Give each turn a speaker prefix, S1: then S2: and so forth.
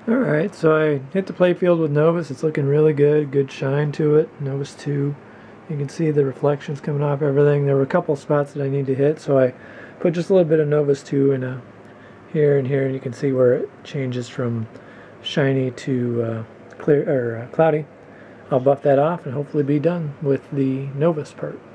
S1: Alright, so I hit the playfield with Novus. It's looking really good shine to it. Novus 2. You can see the reflections coming off everything. There were a couple spots that I need to hit, so I put just a little bit of Novus 2 in here and here, and you can see where it changes from shiny to clear or cloudy. I'll buff that off and hopefully be done with the Novus part.